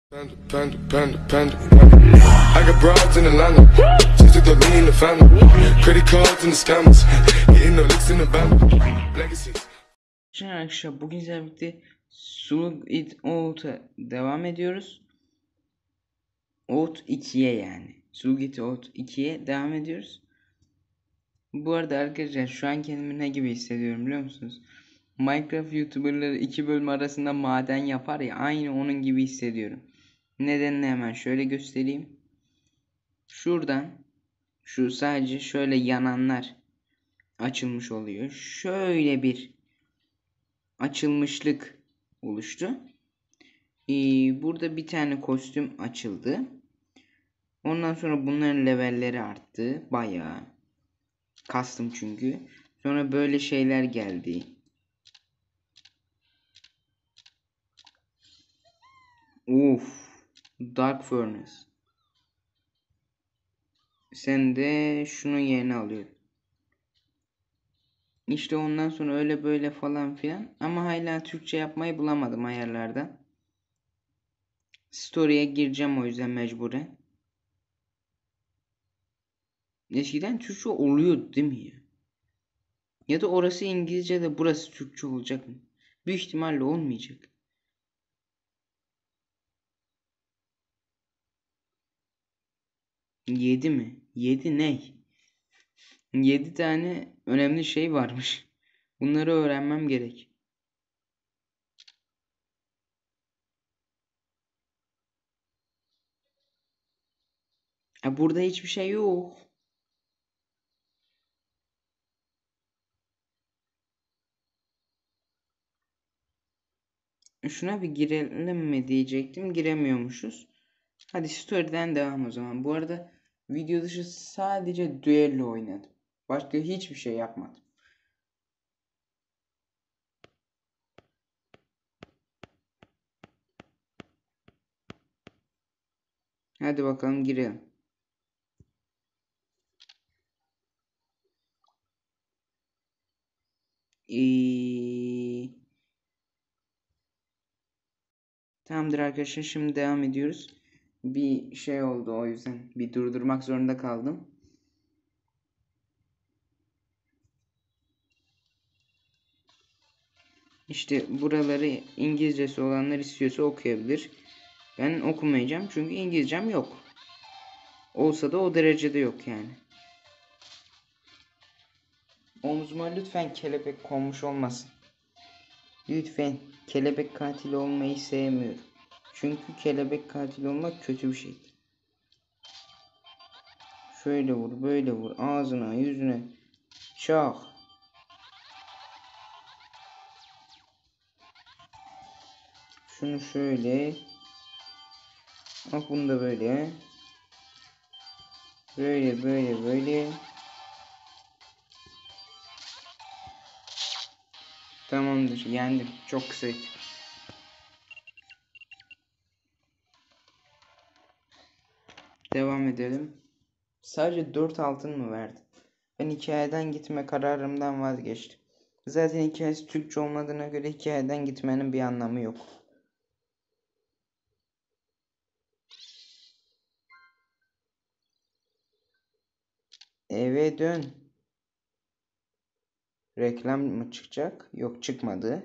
Panda. I got broads in Atlanta. Just took the me in the family. Credit cards and the scammers. Hitting the licks in the band. Legacies. Arkadaşlar bugün sizlerle birlikte Slug It Out'a devam ediyoruz. Out 2'ye yani. Slug It Out 2'ye devam ediyoruz. Bu arada arkadaşlar şu an kendimi ne gibi hissediyorum biliyor musunuz? Minecraft YouTuber'ları 2 bölüm arasında maden yapar ya, aynı onun gibi hissediyorum. Nedenini hemen şöyle göstereyim. Şuradan şu sadece şöyle yananlar açılmış oluyor. Şöyle bir açılmışlık oluştu. Burada bir tane kostüm açıldı. Ondan sonra bunların levelleri arttı. Bayağı kastım çünkü. Sonra böyle şeyler geldi. Uf, Dark Furnace. Sen de şunun yerini alıyorsun. İşte ondan sonra öyle böyle falan filan. Ama hala Türkçe yapmayı bulamadım ayarlarda. Story'e gireceğim o yüzden mecburen. Eskiden Türkçe oluyordu değil mi ya? Ya da orası İngilizce de burası Türkçe olacak mı? Büyük ihtimalle olmayacak. Yedi mi? Yedi ne? 7 tane önemli şey varmış. Bunları öğrenmem gerek. Burada hiçbir şey yok. Şuna bir girelim mi diyecektim. Giremiyormuşuz. Hadi story'den devam o zaman. Bu arada video dışı sadece düello oynadım. Başka hiçbir şey yapmadım. Hadi bakalım girelim. Tamamdır arkadaşlar, şimdi devam ediyoruz. Bir şey oldu, o yüzden bir durdurmak zorunda kaldım. İşte buraları İngilizcesi olanlar istiyorsa okuyabilir. Ben okumayacağım çünkü İngilizcem yok. Olsa da o derecede yok yani. Omzuma lütfen kelebek konmuş olmasın. Lütfen, kelebek katili olmayı sevmiyorum. Çünkü kelebek katili olmak kötü bir şey. Şöyle vur, böyle vur, ağzına, yüzüne. Çak. Şunu şöyle. Bak bunu da böyle. Böyle. Tamamdır, yendim. Çok kısaydı. Devam edelim. Sadece 4 altın mı verdi? Ben hikayeden gitme kararımdan vazgeçtim. Zaten hikayesi Türkçe olmadığına göre hikayeden gitmenin bir anlamı yok. Eve dön. Reklam mı çıkacak? Yok, çıkmadı.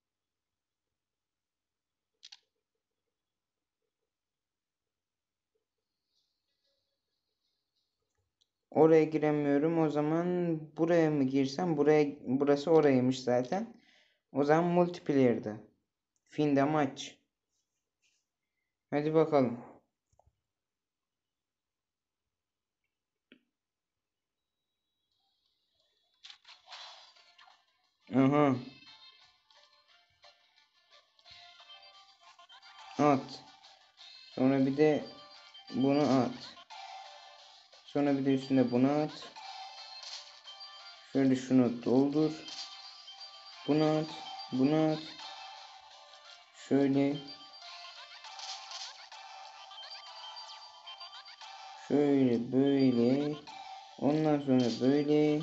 Oraya giremiyorum. O zaman buraya mı girsem? Burası oraymış zaten. O zaman multiplayer'da. Finde maç. Hadi bakalım. Aha. At. Sonra bir de bunu at. Sonra bir de üstüne bunu at. Şöyle şunu doldur. Bunu at. Bunu at. Şöyle. Şöyle böyle. Ondan sonra böyle.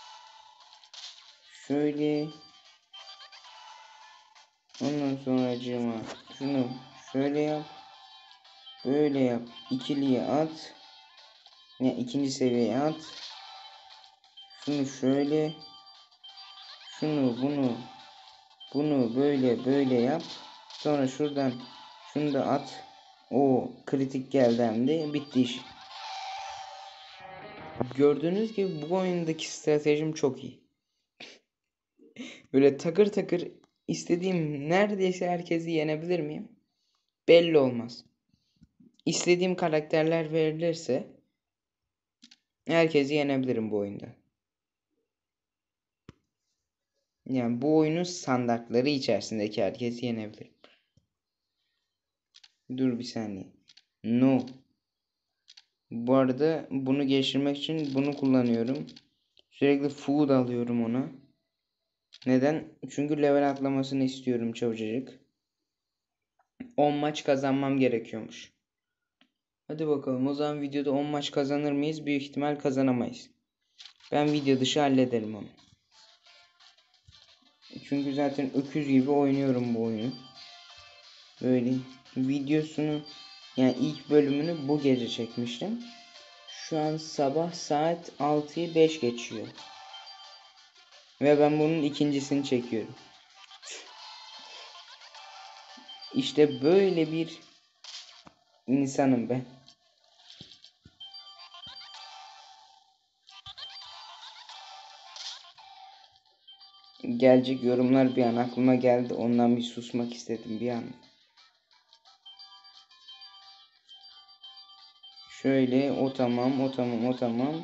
Şöyle. Ondan sonra acıma şunu şöyle yap. Böyle yap. İkiliye at. Ne, ikinci seviyeye at. Şunu şöyle. Bunu böyle yap. Sonra şuradan şunu da at. O kritik geldi hem de. Bitti iş. Gördüğünüz gibi bu oyundaki stratejim çok iyi. Böyle takır takır istediğim neredeyse herkesi yenebilir miyim? Belli olmaz. İstediğim karakterler verilirse herkesi yenebilirim bu oyunda. Yani bu oyunun standartları içerisindeki herkesi yenebilirim. Dur bir saniye. No. Bu arada bunu geliştirmek için bunu kullanıyorum. Sürekli food alıyorum ona. Neden? Çünkü level atlamasını istiyorum çabucacık. 10 maç kazanmam gerekiyormuş. Hadi bakalım, o zaman videoda 10 maç kazanır mıyız? Büyük ihtimal kazanamayız. Ben video dışı hallederim onu. Çünkü zaten öküz gibi oynuyorum bu oyunu. Böyle videosunu, yani ilk bölümünü bu gece çekmiştim. Şu an sabah saat 6'yı 5 geçiyor. Ve ben bunun ikincisini çekiyorum. İşte böyle bir insanım ben. Gelecek yorumlar bir an aklıma geldi. Ondan bir susmak istedim bir an. Şöyle, o tamam, o tamam, o tamam.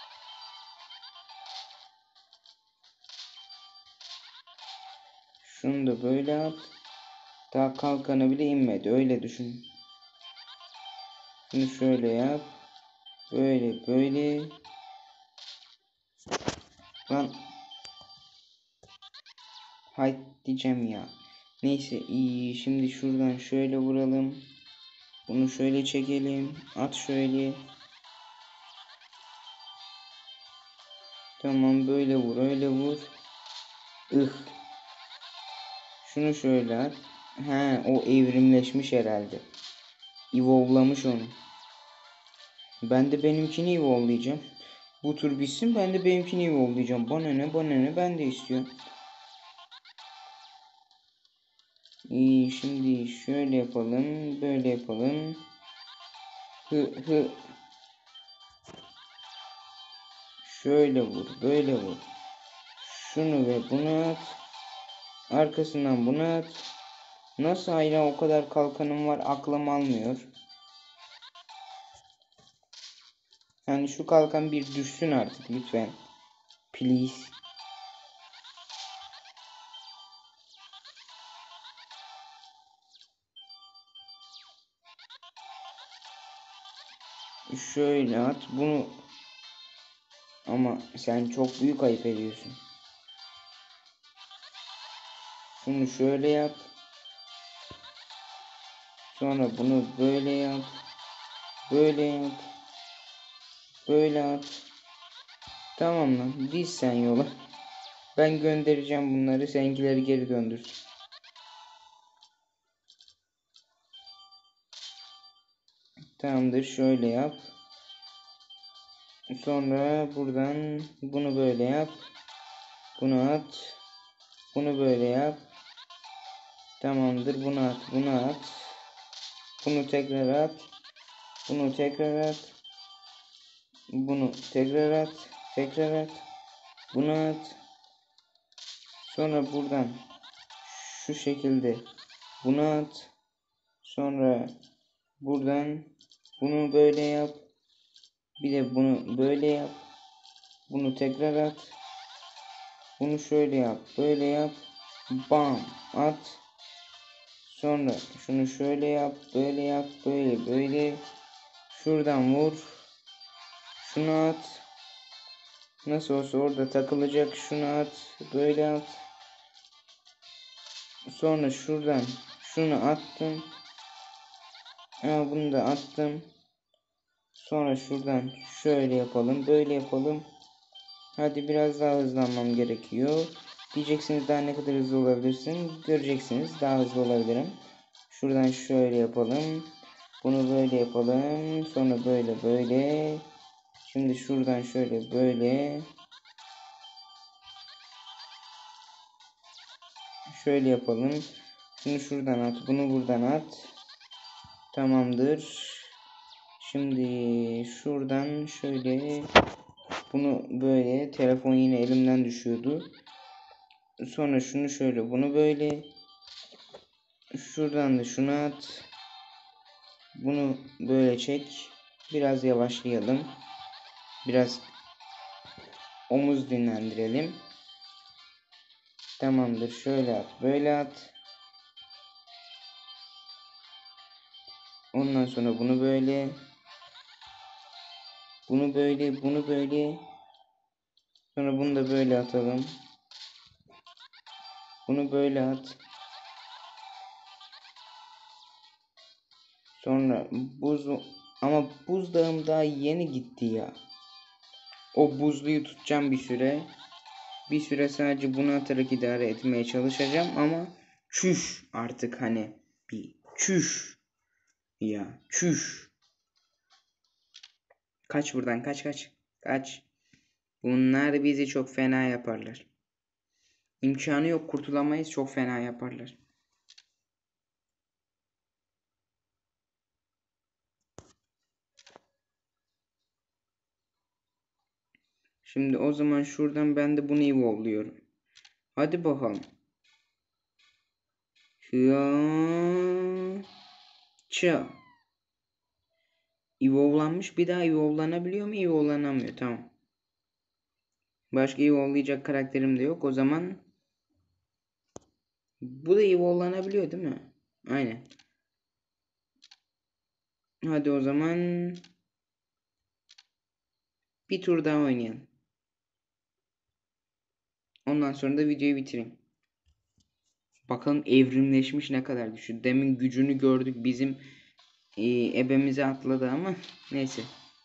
Şunu da böyle yap. Daha kalkanı bile inmedi, öyle düşün. Şunu şöyle yap. Böyle. Lan. Hayt diyeceğim ya. Neyse, iyi. Şimdi şuradan şöyle vuralım. Bunu şöyle çekelim. At şöyle. Tamam, böyle vur, öyle vur. Şunu şöyle at. He, o evrimleşmiş herhalde. Evolve'lamış onu. Ben de benimkini evolve'layacağım. Bu tur bitsin, ben de benimkini evolve'layacağım. Bana ne, ben de istiyorum. İyi, şimdi şöyle yapalım, böyle yapalım. Hı. Şöyle vur, böyle vur. Şunu ve bunu at. Arkasından bunu at. Nasıl hala o kadar kalkanım var, aklım almıyor. Yani şu kalkan bir düşsün artık lütfen. Please. Şöyle at bunu. Ama sen çok büyük ayıp ediyorsun. Şunu şöyle yap. Sonra bunu böyle yap. Böyle yap. Böyle at. Tamam lan. Diz sen yola. Ben göndereceğim bunları. Seninkileri geri döndür. Tamamdır. Şöyle yap. Sonra buradan bunu böyle yap. Bunu at. Bunu böyle yap. Tamamdır. Bunu at. Bunu at. Bunu tekrar at. Bunu tekrar at. Bunu tekrar at. Tekrar at. Bunu at. Sonra buradan şu şekilde bunu at. Sonra buradan bunu böyle yap. Bir de bunu böyle yap. Bunu tekrar at. Bunu şöyle yap. Böyle yap. Bam. At. Sonra şunu şöyle yap. Böyle yap. Böyle. Şuradan vur. Şunu at. Nasıl olsa orada takılacak. Şunu at. Böyle at. Sonra şuradan şunu attım. Bunu da attım. Sonra şuradan şöyle yapalım. Böyle yapalım. Hadi biraz daha hızlanmam gerekiyor. Diyeceksiniz daha ne kadar hızlı olabilirsin. Göreceksiniz daha hızlı olabilirim. Şuradan şöyle yapalım. Bunu böyle yapalım. Sonra böyle böyle. Şimdi şuradan şöyle böyle. Şöyle yapalım. Şunu şuradan at. Bunu buradan at. Tamamdır. Şimdi şuradan şöyle. Bunu böyle. Telefon yine elimden düşüyordu. Sonra şunu şöyle. Bunu böyle. Şuradan da şunu at. Bunu böyle çek. Biraz yavaşlayalım. Biraz omuz dinlendirelim. Tamamdır. Şöyle at. Böyle at. Ondan sonra bunu böyle. Bunu böyle. Bunu böyle. Sonra bunu da böyle atalım. Bunu böyle at. Sonra ama buzdağım daha yeni gitti ya. O buzluyu tutacağım bir süre. Bir süre sadece bunu atarak idare etmeye çalışacağım ama çüş artık hani bir çüş ya çüş. Kaç buradan kaç. Bunlar bizi çok fena yaparlar. İmkanı yok, kurtulamayız, çok fena yaparlar. Şimdi o zaman şuradan ben de bunu evolve'luyorum. Hadi bakalım. Ça. Evolve'lanmış, bir daha evolve'lanabiliyor mu? Evolve'lanamıyor, tamam. Başka evolve'layacak karakterim de yok. O zaman bu da evolve'lanabiliyor değil mi? Aynen. Hadi o zaman bir tur daha oynayalım. Ondan sonra da videoyu bitireyim. Bakalım evrimleşmiş ne kadar güçlü. Demin gücünü gördük, bizim ebemize atladı ama neyse.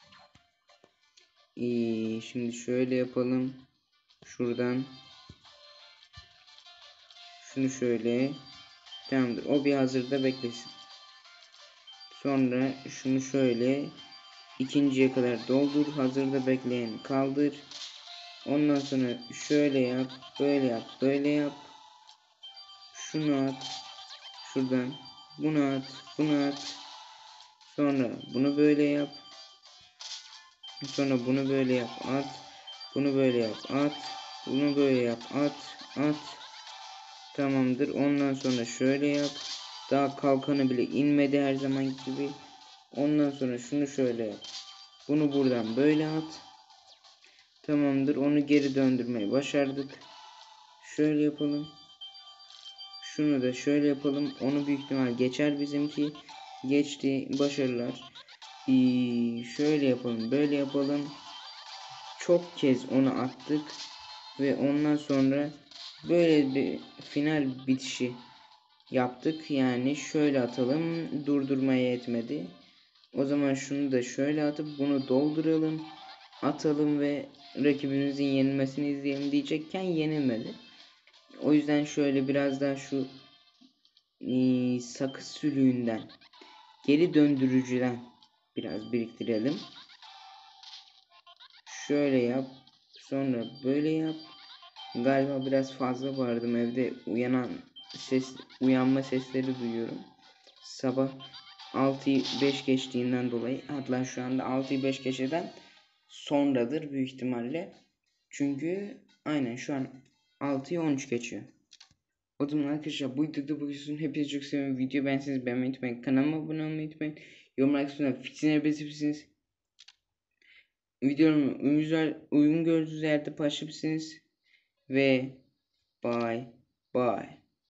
Şimdi şöyle yapalım. Şuradan şunu şöyle. Tamamdır. O bir hazırda beklesin. Sonra şunu şöyle ikinciye kadar doldur. Hazırda bekleyen kaldır. Ondan sonra şöyle yap. Böyle yap. Böyle yap. Şunu at. Şuradan. Bunu at. Bunu at. Sonra bunu böyle yap. Sonra bunu böyle yap. At. Bunu böyle yap. At. Bunu böyle yap. At. At. Tamamdır. Ondan sonra şöyle yap. Daha kalkanı bile inmedi her zaman gibi. Ondan sonra şunu şöyle yap. Bunu buradan böyle at. Tamamdır. Onu geri döndürmeyi başardık. Şöyle yapalım. Şunu da şöyle yapalım. Onu büyük ihtimal geçer bizimki. Geçti. Başarılar. Şöyle yapalım. Böyle yapalım. Çok kez onu attık. Ve ondan sonra böyle bir final bitişi yaptık. Yani şöyle atalım. Durdurmaya yetmedi. O zaman şunu da şöyle atıp bunu dolduralım. Atalım ve rakibimizin yenilmesini izleyelim diyecekken yenilmedi. O yüzden şöyle biraz daha şu sakız sülüğünden, geri döndürücüden biraz biriktirelim. Şöyle yap. Sonra böyle yap. Galiba biraz fazla vardım evde, uyanma sesleri duyuyorum. Sabah 6'yı 5 geçtiğinden dolayı, hatta şu anda 6'yı 5 geçeden sonradır büyük ihtimalle. Çünkü aynen şu an 6'yı 13 geçiyor. O zaman arkadaşlar bu videoda bu yüzden hepinizi çok seviyorum. Videoyu beğenseniz beğenmeyi unutmayın. Kanalıma abone olmayı unutmayın. Yorumlar kısmına fikrinizi belirtebilirsiniz. Videomu uygun gördüğünüz yerde paylaşabilirsiniz. Ve bye bye.